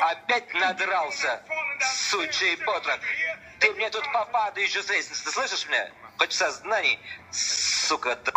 Опять надрался, сучий потрох. Ты мне тут попадаешь с лестницы, ты слышишь меня? Хоть в сознании, сука,